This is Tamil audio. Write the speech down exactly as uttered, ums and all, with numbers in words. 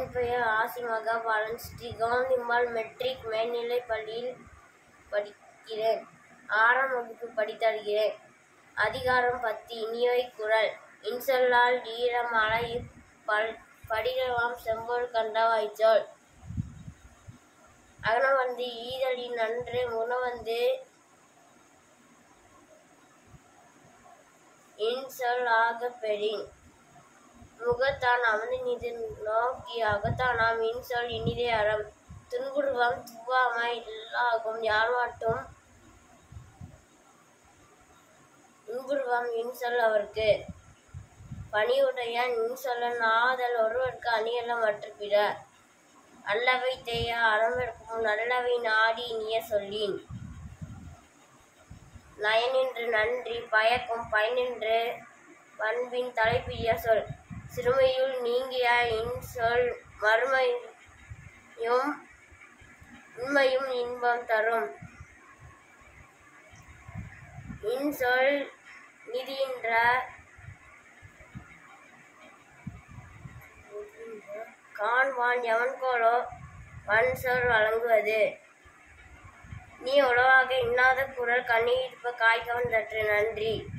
என் பெயர் ஆசி மகாபாலன். ஸ்ரீ கவுண்டிம்மாள் மெட்ரிக் மேல்நிலைப் பள்ளியில் படிக்கிறேன். ஆறாம் வகுப்பு படித்தருகிறேன். அதிகாரம் பத்து. இனியவை குரல். இன்சொல்லால் ஈர மழை படிடலாம் செம்பொருள் கண்டவாய்ச் சொல். அகனவந்து ஈதலின் நன்று முகனவந்து இன்சொல் ஆகப் பெறின். முகத்தான் அமர்ந்தினிது நோக்கி அகத்தானாம் இன்சொல் இனிதே அறம். துன்புறுவம் துவாமை இல்லாகும் யார்மாட்டும் இன்புறுவம் இன்சொல் அவர்க்கு. பணிவுடையான் இன்சொல்லன் ஆதல் ஒருவர்க்கு அணியல்ல மற்றுப் பிற. அல்லவை தேய அறமெடுக்கும் நல்லவை நாடி இனிய சொல்லின். நயனின்று நன்றி பயக்கும் பயனின்று பண்பின் தலைப்பிய சொல். சிறுமையுள் நீங்கிய இன்சொல் மறுமையும் உண்மையும் இன்பம் தரும். இன்சொல் நிதியின்ற காண்பான் எவன்கொலோ வன்சொல் வழங்குவது. நீ உளவாக இன்னாத குரல் கண்ணீர்ப்ப காய்கவன் தற்று. நன்றி.